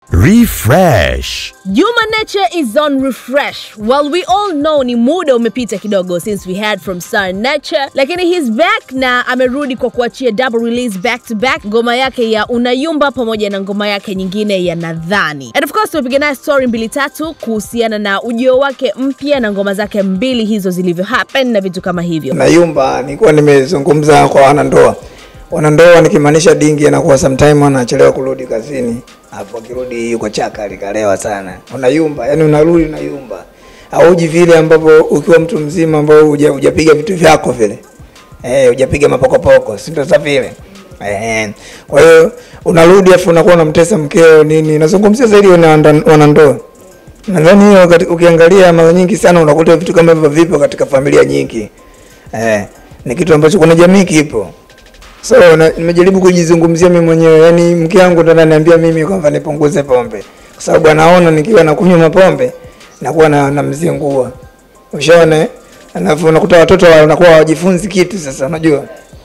Refresh. Human nature is on refresh. Well, we all know ni muda umepita kidogo since we heard from Sir Nature, lakini he's back na amerudi kwa kuachia double release back to back, ngoma yake ya Unayumba pamoja na ngoma yake nyingine ya Nadhani. And of course tumepiga naye story mbili tatu kuhusiana na ujio wake mpya na ngoma zake mbili hizo zilivyo happen na vitu kama hivyo. Unayumba nilikuwa nimezungumza kwa wanandoa. Wanandoa nikimaanisha dingi anakuwa sometime anachelewa kurudi kazini. Hapo kirudi yuko chaka alikalewa sana. Unayumba, yani unarudi unayumba. Hauji vile ambapo ukiwa mtu mzima ambao hujapiga vitu vyako vile. Hujapiga mapokopoko, si ndio za vile. Kwa hiyo unarudi afu unakuwa unamtesa mkeo nini. Nazungumzia zaidi wanandoa. Nadhani hiyo ukiangalia mara nyingi sana unakuta vitu kama hivyo vipo katika familia nyingi. Ni kitu ambacho kuna jamii kipo. So nimejaribu kujizungumzia mimi mwenyewe, yani mke wangu ndo ananiambia mimi kwamba nipunguze pombe. Kwa sababu anaona nikiwa nakunywa mapombe nakuwa na mzingua. Ushaona? Alafu unakuta watoto wanakuwa hawajifunzi kitu sasa, unajua?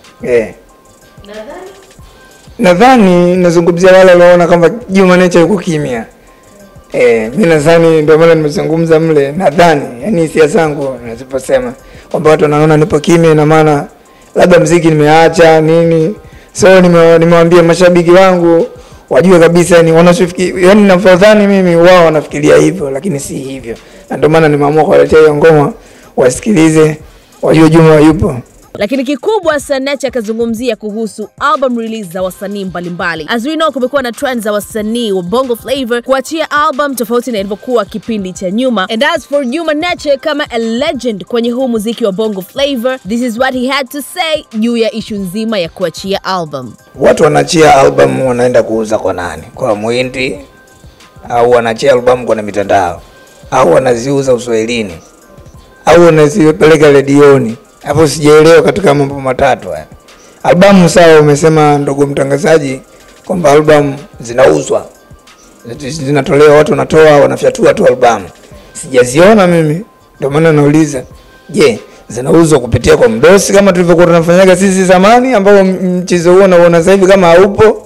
Nadhani nazungumzia wale wanaona kama Human Nature yuko kimya. Mimi nadhani ndio maana nimezungumza mle, nadhani yani hisia zangu ninaziposema kwamba watu wanaona nipo kimya na maana labda muziki nimeacha nini. So nimewaambia mashabiki wangu wajue kabisa yani wanachofikiri, yani nafadhani mimi wao wanafikiria hivyo lakini si hivyo. Na ndio maana nimeamua kuwaletea hiyo ngoma wasikilize, wajue Juma yupo. Lakini kikubwa Sir Nature akazungumzia kuhusu album release za wasanii mbalimbali. As we know kumekuwa na trends za wasanii wa Bongo Flavor kuachia album tofauti na ilivyokuwa kipindi cha nyuma. And as for Human Nature kama a legend kwenye huu muziki wa Bongo Flavor, this is what he had to say juu ya issue nzima ya kuachia album. Watu wanachia album wanaenda kuuza kwa nani? Kwa Muhindi au wanachia album kwa mitandao au wanaziuza Uswahilini au wanazipeleka redioni? Hapo sijaelewa katika mambo matatu haya. Albamu sawa umesema ndugu mtangazaji kwamba albamu zinauzwa. Zinatolewa watu wanatoa wanafyatua tu albamu. Sijaziona mimi. Ndio maana nauliza, je, zinauzwa kupitia kwa mdosi kama tulivyokuwa tunafanyaga sisi zamani ambao mchezo huo unaona sasa hivi kama haupo?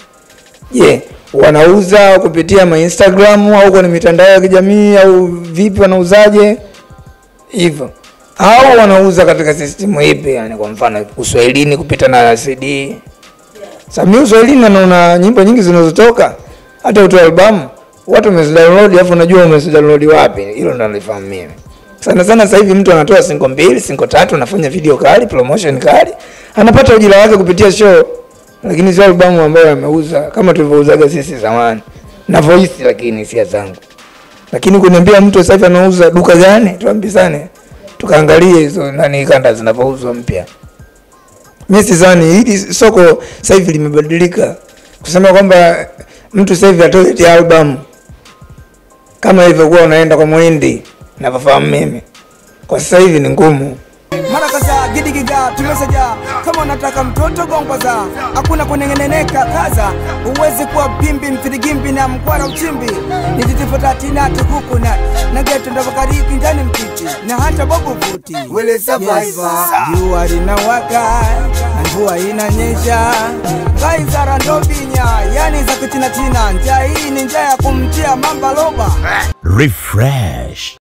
Je, wanauza kupitia ma Instagram au kwa mitandao ya kijamii au vipi wanauzaje? Hivyo. Au wanauza katika system ipi, yani kwa mfano Uswahilini kupita na CD. Sasa Uswahilini naona nyimbo nyingi zinazotoka hata utoa album watu wamezidownload alafu unajua umezidownload wapi, hilo ndo nalifahamu mimi. Sana sasa hivi mtu anatoa single 2, single 3, anafanya video kali, promotion kali, anapata ujira wake kupitia show. Lakini sio album ambayo ameuza kama tulivyouzaga sisi zamani. Na voice lakini si zangu. Lakini kuniambia mtu sasa hivi anauza duka gani? Tuambizane. Tukaangalie hizo nani kanda zinapouzwa mpya. Mimi sidhani hili soko sasa hivi limebadilika. Kusema kwamba mtu sasa hivi atoe album kama ilivyokuwa unaenda kwa Muhindi nafahamu mimi. Kwa sasa hivi ni ngumu. Mara kaza gidigiga tumesaja kama unataka mtoto gongwaza hakuna kunengeneka kaza uweze kuwa bimbi mfirigimbi na mkwara uchimbi nititifuta tina tukuku na geto ndabakariki ndani mtiti na hata bobu futi wele survivor jua linawaka mvua inanyesha kaisara ndobinya yani za kutina tina njaa hii ni njaa ya kumtia mamba loba. Refresh.